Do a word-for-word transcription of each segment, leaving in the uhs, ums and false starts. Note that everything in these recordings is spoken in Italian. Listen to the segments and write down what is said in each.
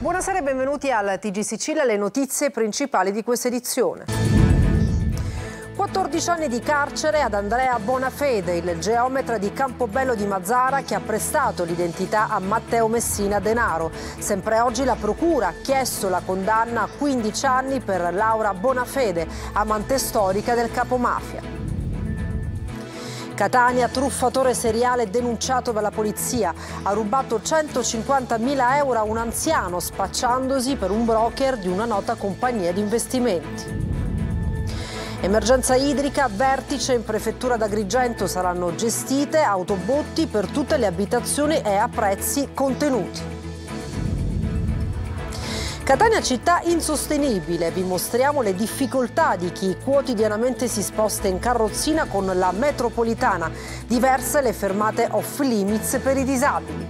Buonasera e benvenuti al T G Sicilia, le notizie principali di questa edizione. quattordici anni di carcere ad Andrea Bonafede, il geometra di Campobello di Mazara che ha prestato l'identità a Matteo Messina Denaro. Sempre oggi la procura ha chiesto la condanna a quindici anni per Laura Bonafede, amante storica del capomafia. Catania, truffatore seriale denunciato dalla polizia. Ha rubato centocinquantamila euro a un anziano spacciandosi per un broker di una nota compagnia di investimenti. Emergenza idrica, vertice in prefettura d'Agrigento, saranno gestite autobotti per tutte le abitazioni e a prezzi contenuti. Catania città insostenibile, vi mostriamo le difficoltà di chi quotidianamente si sposta in carrozzina con la metropolitana, diverse le fermate off limits per i disabili.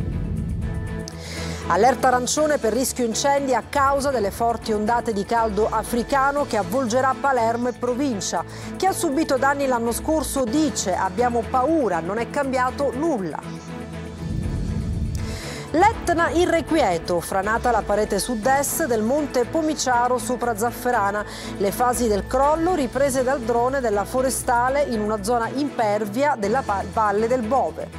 Allerta arancione per rischio incendi a causa delle forti ondate di caldo africano che avvolgerà Palermo e provincia. Chi ha subito danni l'anno scorso dice abbiamo paura, non è cambiato nulla. L'Etna irrequieto, franata la parete sud-est del monte Pomiciaro sopra Zafferana. Le fasi del crollo riprese dal drone della forestale in una zona impervia della valle del Bove.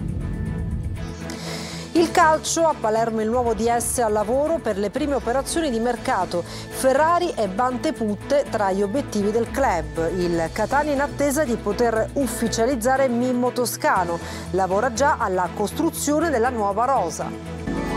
Il calcio, a Palermo il nuovo D S al lavoro per le prime operazioni di mercato. Ferrari e Banteputte tra gli obiettivi del club. Il Catania in attesa di poter ufficializzare Mimmo Toscano. Lavora già alla costruzione della nuova rosa.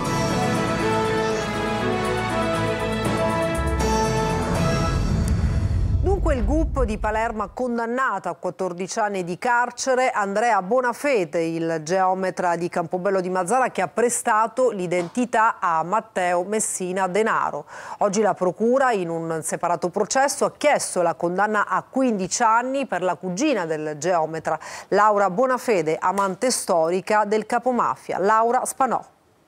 Dunque il G U P di Palermo ha condannato a quattordici anni di carcere Andrea Bonafede, il geometra di Campobello di Mazara che ha prestato l'identità a Matteo Messina Denaro. Oggi la procura in un separato processo ha chiesto la condanna a quindici anni per la cugina del geometra, Laura Bonafede, amante storica del capomafia. Laura Spanò.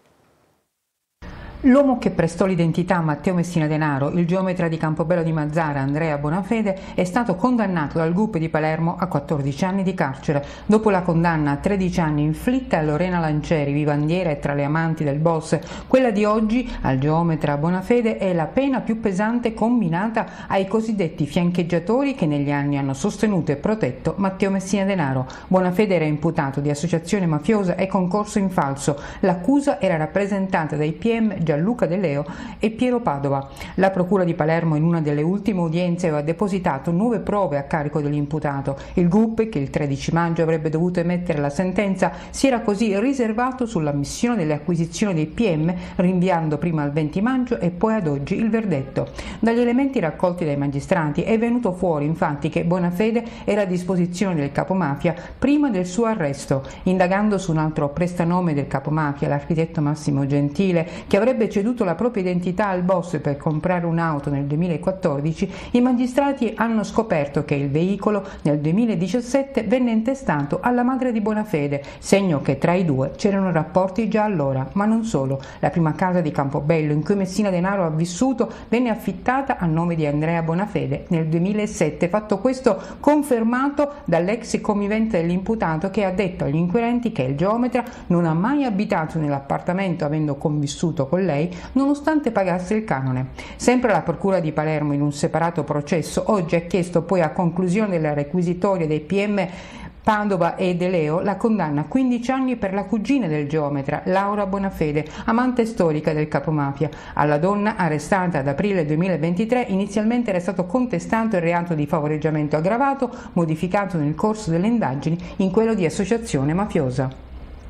L'uomo che prestò l'identità a Matteo Messina Denaro, il geometra di Campobello di Mazara, Andrea Bonafede, è stato condannato dal G U P di Palermo a quattordici anni di carcere. Dopo la condanna a tredici anni inflitta a Lorena Lancieri, vivandiera e tra le amanti del boss, quella di oggi al geometra Bonafede è la pena più pesante combinata ai cosiddetti fiancheggiatori che negli anni hanno sostenuto e protetto Matteo Messina Denaro. Bonafede era imputato di associazione mafiosa e concorso in falso. L'accusa era rappresentata dai P M Gianluca De Leo e Piero Padova. La procura di Palermo in una delle ultime udienze aveva depositato nuove prove a carico dell'imputato. Il G U P, che il tredici maggio avrebbe dovuto emettere la sentenza, si era così riservato sull'ammissione delle acquisizioni dei P M, rinviando prima al venti maggio e poi ad oggi il verdetto. Dagli elementi raccolti dai magistrati è venuto fuori infatti che Bonafede era a disposizione del capomafia prima del suo arresto. Indagando su un altro prestanome del capomafia, l'architetto Massimo Gentile, che avrebbe ceduto la propria identità al boss per comprare un'auto nel duemilaquattordici, i magistrati hanno scoperto che il veicolo nel duemiladiciassette venne intestato alla madre di Bonafede, segno che tra i due c'erano rapporti già allora. Ma non solo, la prima casa di Campobello in cui Messina Denaro ha vissuto venne affittata a nome di Andrea Bonafede nel duemilasette, fatto questo confermato dall'ex convivente dell'imputato che ha detto agli inquirenti che il geometra non ha mai abitato nell'appartamento avendo convissuto con lei nonostante pagasse il canone. Sempre la procura di Palermo in un separato processo oggi ha chiesto poi a conclusione della requisitoria dei P M Padova e De Leo la condanna a quindici anni per la cugina del geometra, Laura Bonafede, amante storica del capomafia. Alla donna, arrestata ad aprile duemilaventitré, inizialmente era stato contestato il reato di favoreggiamento aggravato, modificato nel corso delle indagini in quello di associazione mafiosa.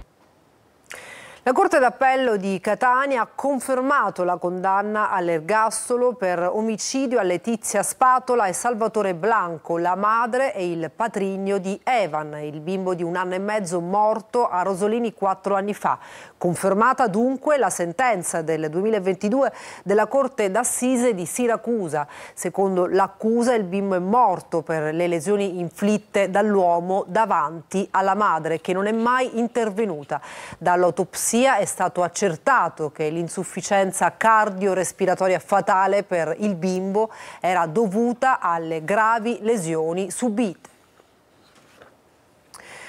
La Corte d'Appello di Catania ha confermato la condanna all'ergastolo per omicidio a Letizia Spatola e Salvatore Blanco, la madre e il patrigno di Evan, il bimbo di un anno e mezzo morto a Rosolini quattro anni fa. Confermata dunque la sentenza del duemilaventidue della Corte d'Assise di Siracusa. Secondo l'accusa il bimbo è morto per le lesioni inflitte dall'uomo davanti alla madre, che non è mai intervenuta. Dall'autopsia è stato accertato che l'insufficienza cardiorespiratoria fatale per il bimbo era dovuta alle gravi lesioni subite.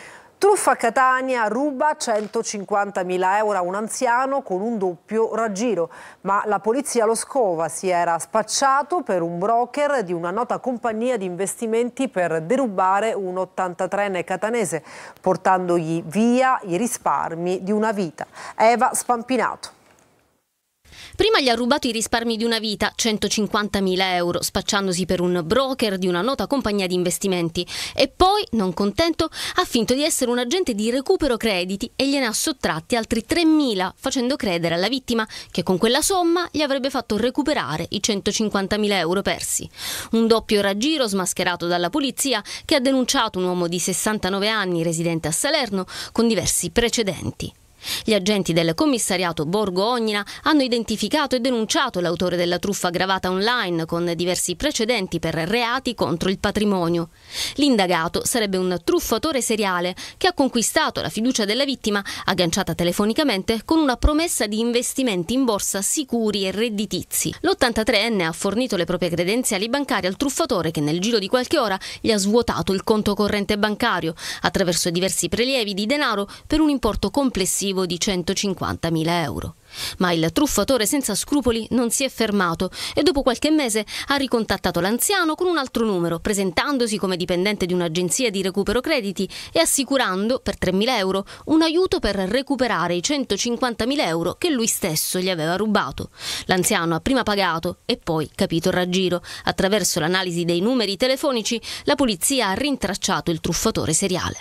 Truffa a Catania, ruba centocinquantamila euro a un anziano con un doppio raggiro, ma la polizia lo scova, si era spacciato per un broker di una nota compagnia di investimenti per derubare un ottantatreenne catanese, portandogli via i risparmi di una vita. Eva Spampinato. Prima gli ha rubato i risparmi di una vita, centocinquantamila euro, spacciandosi per un broker di una nota compagnia di investimenti. E poi, non contento, ha finto di essere un agente di recupero crediti e gliene ha sottratti altri tremila, facendo credere alla vittima che con quella somma gli avrebbe fatto recuperare i centocinquantamila euro persi. Un doppio raggiro smascherato dalla polizia, che ha denunciato un uomo di sessantanove anni residente a Salerno con diversi precedenti. Gli agenti del commissariato Borgo Ognina hanno identificato e denunciato l'autore della truffa aggravata online con diversi precedenti per reati contro il patrimonio. L'indagato sarebbe un truffatore seriale che ha conquistato la fiducia della vittima agganciata telefonicamente con una promessa di investimenti in borsa sicuri e redditizi. l'ottantatreenne ha fornito le proprie credenziali bancarie al truffatore che nel giro di qualche ora gli ha svuotato il conto corrente bancario attraverso diversi prelievi di denaro per un importo complessivo di centocinquantamila euro. Ma il truffatore senza scrupoli non si è fermato e dopo qualche mese ha ricontattato l'anziano con un altro numero, presentandosi come dipendente di un'agenzia di recupero crediti e assicurando per tremila euro un aiuto per recuperare i centocinquantamila euro che lui stesso gli aveva rubato. L'anziano ha prima pagato e poi capito il raggiro. Attraverso l'analisi dei numeri telefonici, la polizia ha rintracciato il truffatore seriale.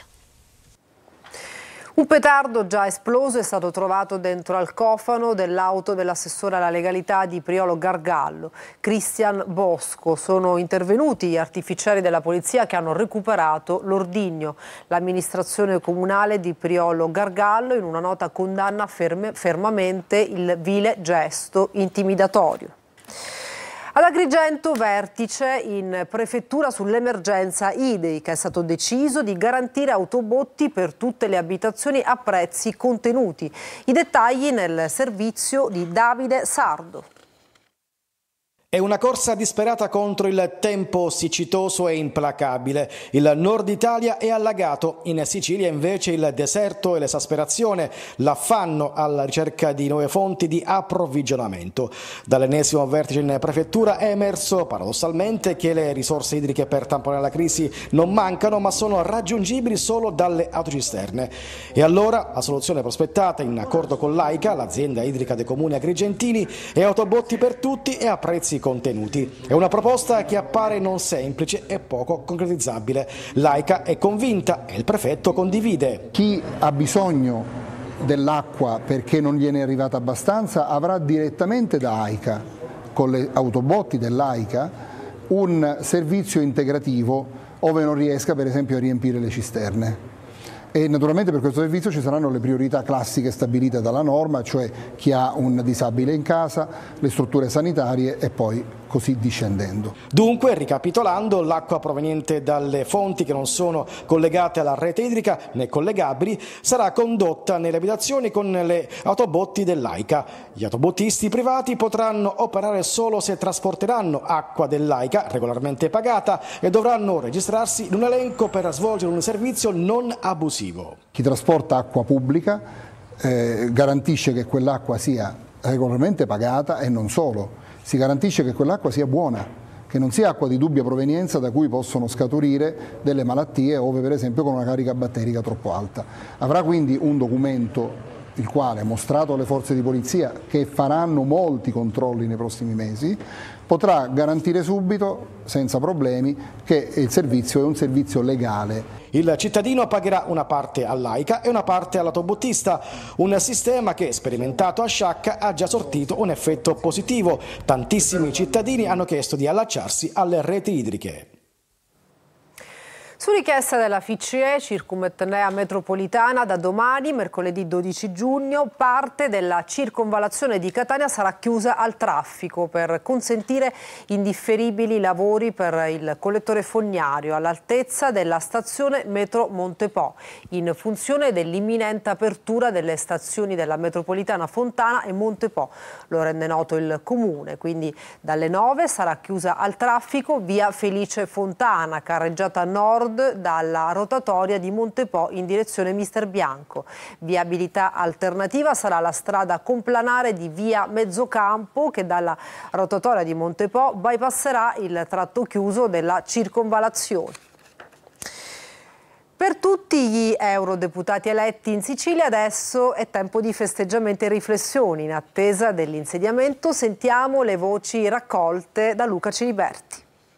Un petardo già esploso è stato trovato dentro al cofano dell'auto dell'assessore alla legalità di Priolo Gargallo, Cristian Bosco. Sono intervenuti gli artificieri della polizia che hanno recuperato l'ordigno. L'amministrazione comunale di Priolo Gargallo in una nota condanna ferme, fermamente il vile gesto intimidatorio. Ad Agrigento vertice in prefettura sull'emergenza idrica. È stato deciso di garantire autobotti per tutte le abitazioni a prezzi contenuti. I dettagli nel servizio di Davide Sardo. È una corsa disperata contro il tempo siccitoso e implacabile. Il nord Italia è allagato, in Sicilia invece il deserto e l'esasperazione, l'affanno alla ricerca di nuove fonti di approvvigionamento. Dall'ennesimo vertice in prefettura è emerso paradossalmente che le risorse idriche per tamponare la crisi non mancano, ma sono raggiungibili solo dalle autocisterne. E allora la soluzione prospettata in accordo con l'AICA, l'azienda idrica dei comuni agrigentini, è autobotti per tutti e a prezzi contenuti. È una proposta che appare non semplice e poco concretizzabile. L'AICA è convinta e il prefetto condivide. Chi ha bisogno dell'acqua perché non gliene è arrivata abbastanza avrà direttamente da AICA, con le autobotti dell'AICA, un servizio integrativo ove non riesca per esempio a riempire le cisterne. E naturalmente per questo servizio ci saranno le priorità classiche stabilite dalla norma, cioè chi ha un disabile in casa, le strutture sanitarie e poi così discendendo. Dunque, ricapitolando, l'acqua proveniente dalle fonti che non sono collegate alla rete idrica né collegabili sarà condotta nelle abitazioni con le autobotti dell'AICA. Gli autobottisti privati potranno operare solo se trasporteranno acqua dell'AICA regolarmente pagata e dovranno registrarsi in un elenco per svolgere un servizio non abusivo. Chi trasporta acqua pubblica eh, garantisce che quell'acqua sia regolarmente pagata e non solo, si garantisce che quell'acqua sia buona, che non sia acqua di dubbia provenienza da cui possono scaturire delle malattie, ove per esempio con una carica batterica troppo alta. Avrà quindi un documento il quale, mostrato alle forze di polizia che faranno molti controlli nei prossimi mesi, potrà garantire subito, senza problemi, che il servizio è un servizio legale. Il cittadino pagherà una parte all'AICA e una parte all'autobottista, un sistema che, sperimentato a Sciacca, ha già sortito un effetto positivo. Tantissimi cittadini hanno chiesto di allacciarsi alle reti idriche. Su richiesta della F I C E, Circumetnea Metropolitana, da domani, mercoledì dodici giugno, parte della circonvallazione di Catania sarà chiusa al traffico per consentire indifferibili lavori per il collettore fognario all'altezza della stazione Metro Montepo, in funzione dell'imminente apertura delle stazioni della metropolitana Fontana e Montepo. Lo rende noto il Comune, quindi dalle nove sarà chiusa al traffico via Felice Fontana, carreggiata nord nord dalla rotatoria di Montepo in direzione Mister Bianco. Viabilità alternativa sarà la strada complanare di via Mezzocampo che dalla rotatoria di Montepo bypasserà il tratto chiuso della circonvallazione. Per tutti gli eurodeputati eletti in Sicilia adesso è tempo di festeggiamenti e riflessioni. In attesa dell'insediamento sentiamo le voci raccolte da Luca Ciliberti.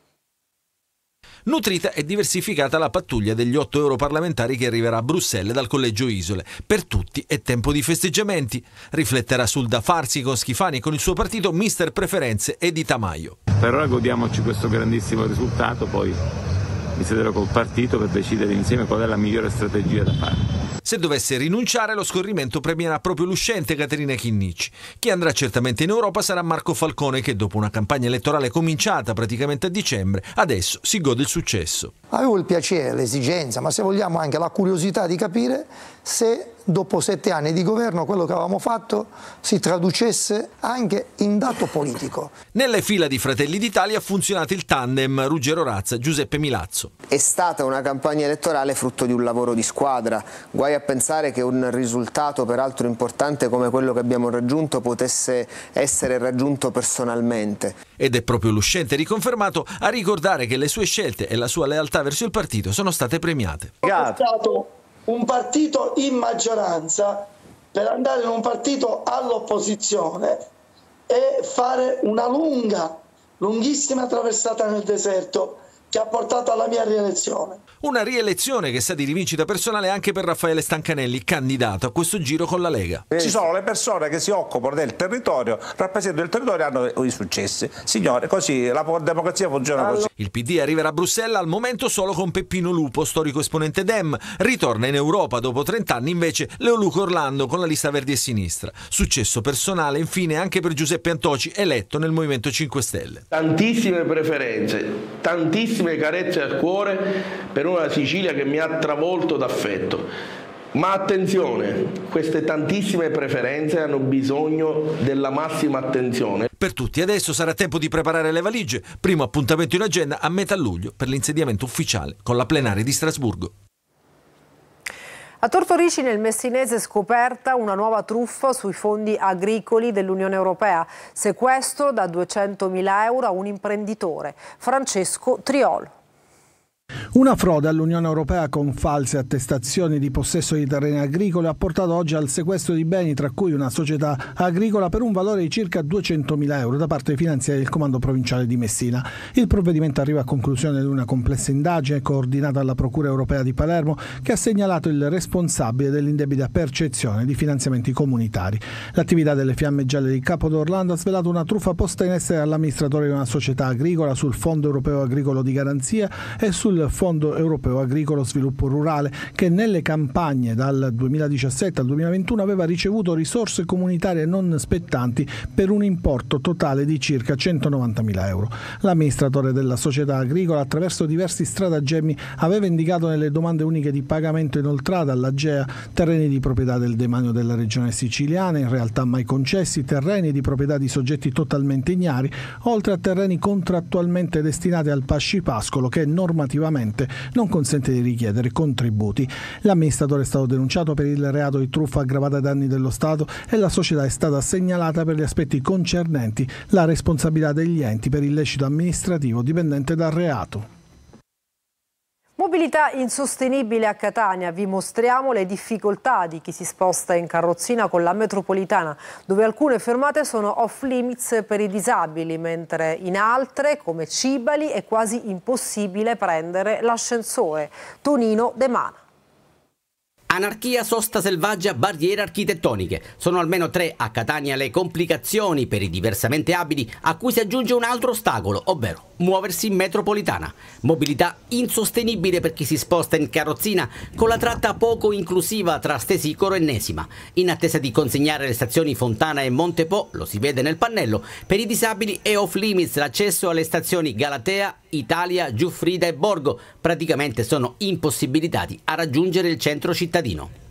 Nutrita e diversificata la pattuglia degli otto europarlamentari che arriverà a Bruxelles dal Collegio Isole. Per tutti è tempo di festeggiamenti. Rifletterà sul da farsi con Schifani e con il suo partito mister Preferenze e Di Tamaio. Per ora godiamoci questo grandissimo risultato, poi mi siederò col partito per decidere insieme qual è la migliore strategia da fare. Se dovesse rinunciare, lo scorrimento premierà proprio l'uscente Caterina Chinnicci. Chi andrà certamente in Europa sarà Marco Falcone, che dopo una campagna elettorale cominciata praticamente a dicembre, adesso si gode il successo. Avevo il piacere, l'esigenza, ma se vogliamo anche la curiosità di capire se dopo sette anni di governo quello che avevamo fatto si traducesse anche in dato politico. Nelle fila di Fratelli d'Italia ha funzionato il tandem Ruggero Razza Giuseppe Milazzo. È stata una campagna elettorale frutto di un lavoro di squadra. Guai a pensare che un risultato peraltro importante come quello che abbiamo raggiunto potesse essere raggiunto personalmente. Ed è proprio l'uscente riconfermato a ricordare che le sue scelte e la sua lealtà verso il partito sono state premiate. Ho portato un partito in maggioranza per andare in un partito all'opposizione e fare una lunga, lunghissima traversata nel deserto che ha portato alla mia rielezione. Una rielezione che sa di rivincita personale anche per Raffaele Stancanelli, candidato a questo giro con la Lega. Ci sono le persone che si occupano del territorio, rappresentano il territorio e hanno i successi. Signore, così la democrazia funziona allora. Così. Il P D arriverà a Bruxelles al momento solo con Peppino Lupo, storico esponente Dem. Ritorna in Europa dopo trent'anni invece Leoluco Orlando con la lista Verdi e Sinistra. Successo personale infine anche per Giuseppe Antoci, eletto nel Movimento cinque Stelle. Tantissime preferenze, tantissime carezze al cuore per una Sicilia che mi ha travolto d'affetto. Ma attenzione, queste tantissime preferenze hanno bisogno della massima attenzione. Per tutti adesso sarà tempo di preparare le valigie. Primo appuntamento in agenda a metà luglio per l'insediamento ufficiale con la plenaria di Strasburgo. A Tortorici nel Messinese scoperta una nuova truffa sui fondi agricoli dell'Unione Europea. Sequestro da duecentomila euro a un imprenditore, Francesco Triolo. Una frode all'Unione Europea con false attestazioni di possesso di terreni agricoli ha portato oggi al sequestro di beni, tra cui una società agricola per un valore di circa duecentomila euro da parte dei finanzieri del Comando Provinciale di Messina. Il provvedimento arriva a conclusione di una complessa indagine coordinata dalla Procura Europea di Palermo, che ha segnalato il responsabile dell'indebita percezione di finanziamenti comunitari. L'attività delle Fiamme Gialle di Capo d'Orlando ha svelato una truffa posta in essere dall'amministratore di una società agricola sul Fondo Europeo Agricolo di Garanzia e sul Fondo Europeo Agricolo Sviluppo Rurale, che nelle campagne dal duemiladiciassette al duemilaventuno aveva ricevuto risorse comunitarie non spettanti per un importo totale di circa centonovantamila euro. L'amministratore della società agricola, attraverso diversi stratagemmi, aveva indicato nelle domande uniche di pagamento inoltrate all'Agea terreni di proprietà del demanio della regione siciliana, in realtà mai concessi, terreni di proprietà di soggetti totalmente ignari, oltre a terreni contrattualmente destinati al pascipascolo che normativamente non consente di richiedere contributi. L'amministratore è stato denunciato per il reato di truffa aggravata ai danni dello Stato e la società è stata segnalata per gli aspetti concernenti la responsabilità degli enti per illecito amministrativo dipendente dal reato. Mobilità insostenibile a Catania, vi mostriamo le difficoltà di chi si sposta in carrozzina con la metropolitana, dove alcune fermate sono off limits per i disabili, mentre in altre, come Cibali, è quasi impossibile prendere l'ascensore. Tonino De Mana. Anarchia, sosta selvaggia, barriere architettoniche. Sono almeno tre a Catania le complicazioni per i diversamente abili, a cui si aggiunge un altro ostacolo, ovvero muoversi in metropolitana. Mobilità insostenibile per chi si sposta in carrozzina, con la tratta poco inclusiva tra Stesicoro e Nesima. In attesa di consegnare le stazioni Fontana e Montepo, lo si vede nel pannello, per i disabili è off limits l'accesso alle stazioni Galatea, Italia, Giuffrida e Borgo. Praticamente sono impossibilitati a raggiungere il centro cittadino.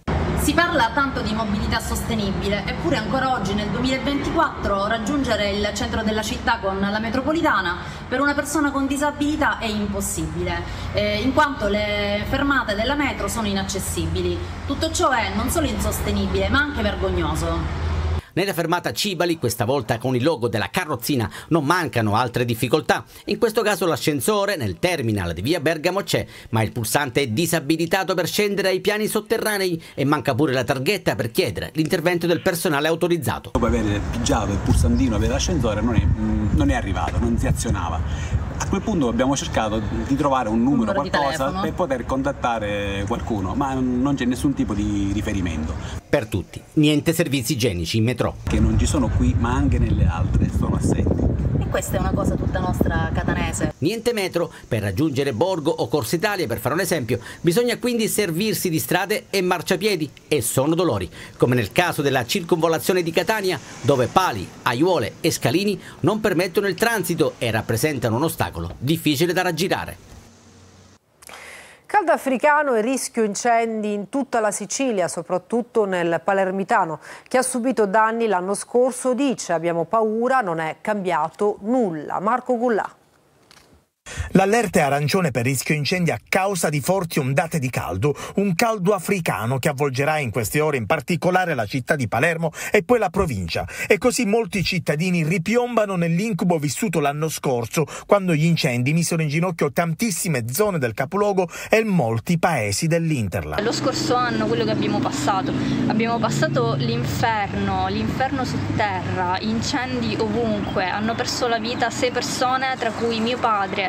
Si parla tanto di mobilità sostenibile, eppure ancora oggi nel duemilaventiquattro raggiungere il centro della città con la metropolitana per una persona con disabilità è impossibile, eh, in quanto le fermate della metro sono inaccessibili. Tutto ciò è non solo insostenibile ma anche vergognoso. Nella fermata Cibali, questa volta con il logo della carrozzina, non mancano altre difficoltà. In questo caso l'ascensore nel terminal di via Bergamo c'è, ma il pulsante è disabilitato per scendere ai piani sotterranei e manca pure la targhetta per chiedere l'intervento del personale autorizzato. Dopo aver pigiato il pulsantino per l'ascensore non è, non è arrivato, non si azionava. A quel punto abbiamo cercato di trovare un numero, numero qualcosa per poter contattare qualcuno, ma non c'è nessun tipo di riferimento. Per tutti, niente servizi igienici in metro. Che non ci sono qui, ma anche nelle altre, sono assenti. E questa è una cosa tutta nostra catanese. Niente metro per raggiungere Borgo o Corsa Italia, per fare un esempio, bisogna quindi servirsi di strade e marciapiedi, e sono dolori, come nel caso della circonvolazione di Catania, dove pali, aiuole e scalini non permettono il transito e rappresentano un ostacolo difficile da raggirare. Caldo africano e rischio incendi in tutta la Sicilia, soprattutto nel Palermitano. Chi ha subito danni l'anno scorso dice: abbiamo paura, non è cambiato nulla. Marco Gullà. L'allerta è arancione per rischio incendi a causa di forti ondate di caldo, un caldo africano che avvolgerà in queste ore in particolare la città di Palermo e poi la provincia. E così molti cittadini ripiombano nell'incubo vissuto l'anno scorso, quando gli incendi misero in ginocchio tantissime zone del capoluogo e molti paesi dell'Interland. Lo scorso anno quello che abbiamo passato, abbiamo passato l'inferno, l'inferno su terra, incendi ovunque, hanno perso la vita sei persone, tra cui mio padre.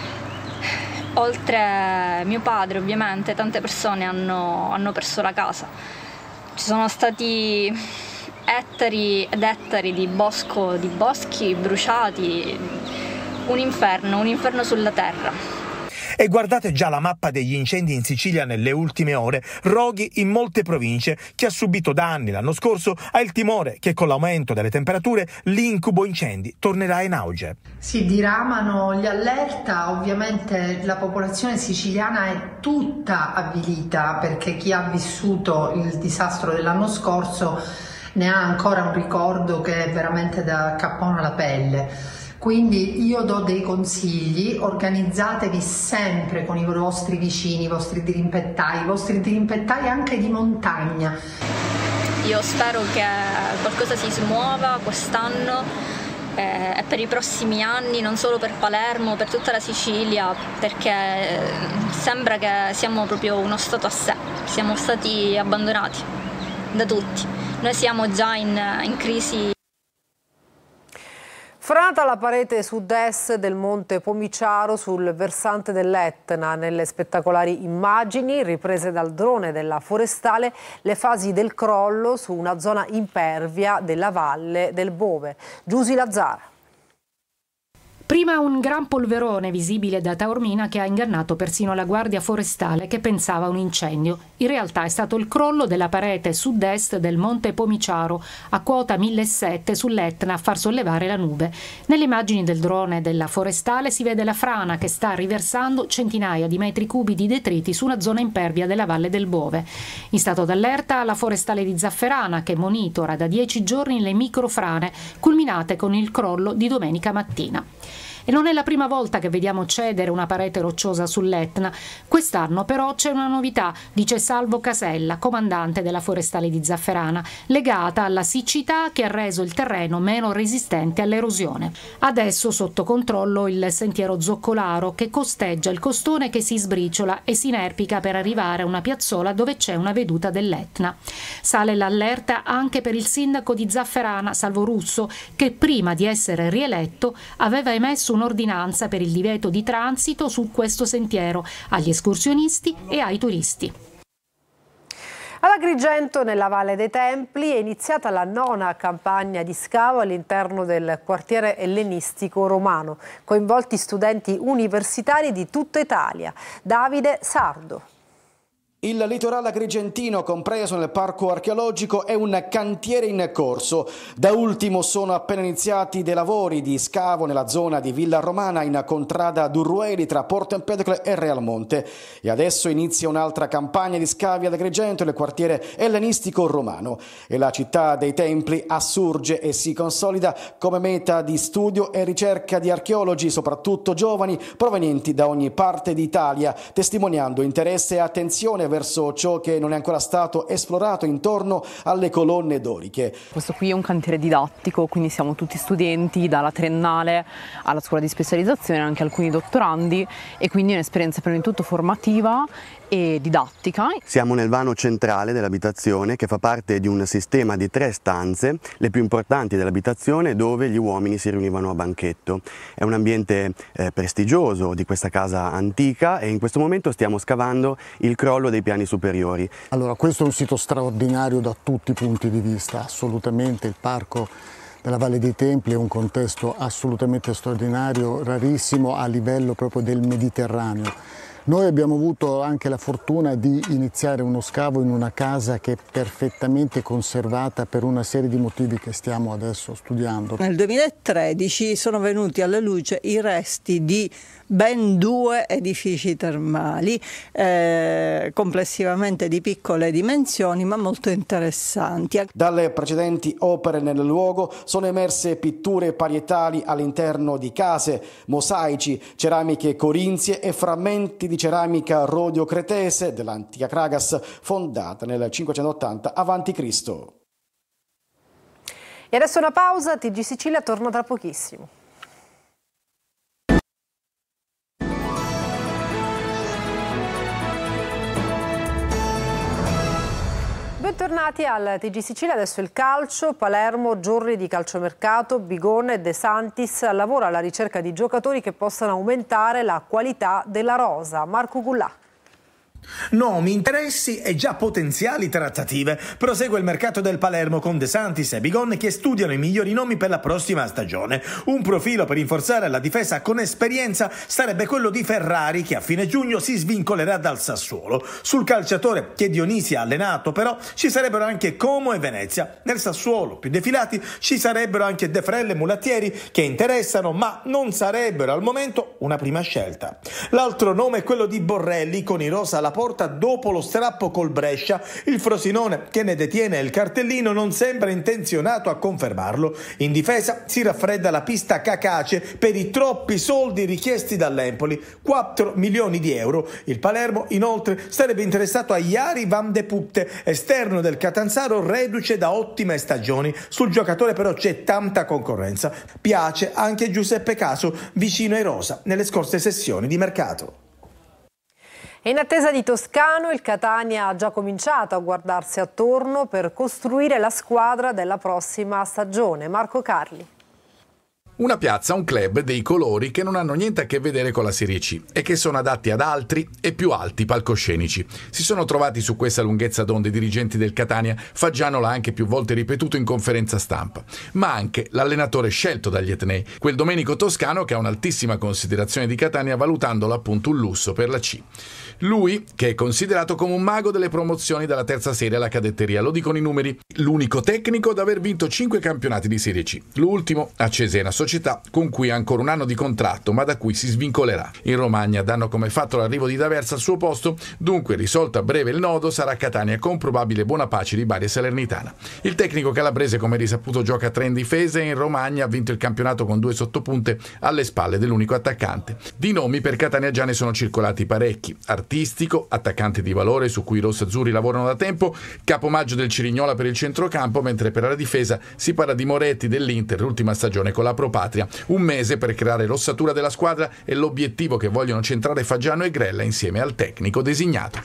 Oltre mio padre ovviamente tante persone hanno, hanno perso la casa, ci sono stati ettari ed ettari di bosco, di boschi bruciati, un inferno, un inferno sulla terra. E guardate già la mappa degli incendi in Sicilia nelle ultime ore, roghi in molte province. Chi ha subito danni l'anno scorso ha il timore che con l'aumento delle temperature l'incubo incendi tornerà in auge. Si diramano gli allerta, ovviamente la popolazione siciliana è tutta avvilita perché chi ha vissuto il disastro dell'anno scorso ne ha ancora un ricordo che è veramente da cappone alla pelle. Quindi io do dei consigli: organizzatevi sempre con i vostri vicini, i vostri dirimpettai, i vostri dirimpettai anche di montagna. Io spero che qualcosa si smuova quest'anno eh, e per i prossimi anni, non solo per Palermo, per tutta la Sicilia, perché sembra che siamo proprio uno stato a sé, siamo stati abbandonati da tutti. Noi siamo già in, in crisi. Franata la parete sud-est del Monte Pomiciaro sul versante dell'Etna. Nelle spettacolari immagini riprese dal drone della Forestale le fasi del crollo su una zona impervia della Valle del Bove. Giusy Lazzara. Prima un gran polverone visibile da Taormina che ha ingannato persino la Guardia Forestale che pensava a un incendio. In realtà è stato il crollo della parete sud-est del Monte Pomiciaro a quota millesettecento sull'Etna a far sollevare la nube. Nelle immagini del drone della Forestale si vede la frana che sta riversando centinaia di metri cubi di detriti su una zona impervia della Valle del Bove. In stato d'allerta la Forestale di Zafferana che monitora da dieci giorni le microfrane culminate con il crollo di domenica mattina. E non è la prima volta che vediamo cedere una parete rocciosa sull'Etna. Quest'anno però c'è una novità, dice Salvo Casella, comandante della Forestale di Zafferana, legata alla siccità che ha reso il terreno meno resistente all'erosione. Adesso sotto controllo il sentiero zoccolaro che costeggia il costone che si sbriciola e si inerpica per arrivare a una piazzola dove c'è una veduta dell'Etna. Sale l'allerta anche per il sindaco di Zafferana, Salvo Russo, che prima di essere rieletto aveva emesso un'ordinanza per il divieto di transito su questo sentiero agli escursionisti e ai turisti. Ad Agrigento, nella Valle dei Templi, è iniziata la nona campagna di scavo all'interno del quartiere ellenistico romano, coinvolti studenti universitari di tutta Italia. Davide Sardo. Il litorale agrigentino, compreso nel parco archeologico, è un cantiere in corso. Da ultimo sono appena iniziati dei lavori di scavo nella zona di Villa Romana in contrada Durrueli tra Porto Empedocle e Realmonte. E adesso inizia un'altra campagna di scavi ad Agrigento nel quartiere ellenistico romano. E la città dei templi assurge e si consolida come meta di studio e ricerca di archeologi, soprattutto giovani, provenienti da ogni parte d'Italia, testimoniando interesse e attenzione verso ciò che non è ancora stato esplorato intorno alle colonne doriche. Questo qui è un cantiere didattico, quindi siamo tutti studenti dalla triennale alla scuola di specializzazione, anche alcuni dottorandi, e quindi è un'esperienza prima di tutto formativa e didattica. Siamo nel vano centrale dell'abitazione, che fa parte di un sistema di tre stanze, le più importanti dell'abitazione, dove gli uomini si riunivano a banchetto. È un ambiente eh, prestigioso di questa casa antica e in questo momento stiamo scavando il crollo dei piani superiori. Allora, questo è un sito straordinario da tutti i punti di vista, assolutamente. Il parco della Valle dei Templi è un contesto assolutamente straordinario, rarissimo a livello proprio del Mediterraneo. Noi abbiamo avuto anche la fortuna di iniziare uno scavo in una casa che è perfettamente conservata per una serie di motivi che stiamo adesso studiando. Nel duemilatredici sono venuti alla luce i resti di ben due edifici termali, eh, complessivamente di piccole dimensioni ma molto interessanti. Dalle precedenti opere nel luogo sono emerse pitture parietali all'interno di case, mosaici, ceramiche corinzie e frammenti di ceramica rodio-cretese dell'antica Kragas, fondata nel cinquecentottanta avanti Cristo. E adesso una pausa, T G Sicilia torna tra pochissimo. Bentornati al T G Sicilia, adesso il calcio. Palermo, giorni di calciomercato, Bigone e De Santis lavora alla ricerca di giocatori che possano aumentare la qualità della rosa. Marco Gullà. Nomi, interessi e già potenziali trattative. Prosegue il mercato del Palermo con De Santis e Bigon che studiano i migliori nomi per la prossima stagione. Un profilo per rinforzare la difesa con esperienza sarebbe quello di Ferrari, che a fine giugno si svincolerà dal Sassuolo. Sul calciatore che Dionisi ha allenato però ci sarebbero anche Como e Venezia. Nel Sassuolo, più defilati, ci sarebbero anche De Frel e Mulattieri, che interessano ma non sarebbero al momento una prima scelta. L'altro nome è quello di Borrelli, con i rosa alla porta dopo lo strappo col Brescia. Il Frosinone, che ne detiene il cartellino, non sembra intenzionato a confermarlo. In difesa si raffredda la pista cacace per i troppi soldi richiesti dall'Empoli, quattro milioni di euro. Il Palermo inoltre sarebbe interessato a Jari Van de Putte, esterno del Catanzaro reduce da ottime stagioni. Sul giocatore però c'è tanta concorrenza. Piace anche Giuseppe Caso, vicino ai rosa nelle scorse sessioni di mercato. E in attesa di Toscano, il Catania ha già cominciato a guardarsi attorno per costruire la squadra della prossima stagione. Marco Carli. Una piazza, un club dei colori che non hanno niente a che vedere con la Serie C e che sono adatti ad altri e più alti palcoscenici. Si sono trovati su questa lunghezza d'onde i dirigenti del Catania, Faggiano l'ha anche più volte ripetuto in conferenza stampa, ma anche l'allenatore scelto dagli etnei, quel Domenico Toscano, che ha un'altissima considerazione di Catania, valutandolo appunto un lusso per la C. Lui, che è considerato come un mago delle promozioni dalla terza serie alla cadetteria, lo dicono i numeri, l'unico tecnico ad aver vinto cinque campionati di Serie C, l'ultimo a Cesena, società con cui ha ancora un anno di contratto ma da cui si svincolerà. In Romagna danno come fatto l'arrivo di D'Aversa al suo posto, dunque risolto a breve il nodo sarà Catania con probabile buona pace di Bari e Salernitana. Il tecnico calabrese, come risaputo, gioca tre in difesa e in Romagna ha vinto il campionato con due sottopunte alle spalle dell'unico attaccante. Di nomi per Catania già ne sono circolati parecchi: artistico, attaccante di valore su cui i rossazzurri lavorano da tempo, capomaggio del Cirignola per il centrocampo, mentre per la difesa si parla di Moretti dell'Inter, l'ultima stagione con la Pro Patria. Un mese per creare l'ossatura della squadra e l'obiettivo che vogliono centrare Faggiano e Grella insieme al tecnico designato.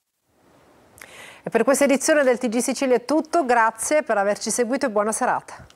E per questa edizione del T G Sicilia è tutto, grazie per averci seguito e buona serata.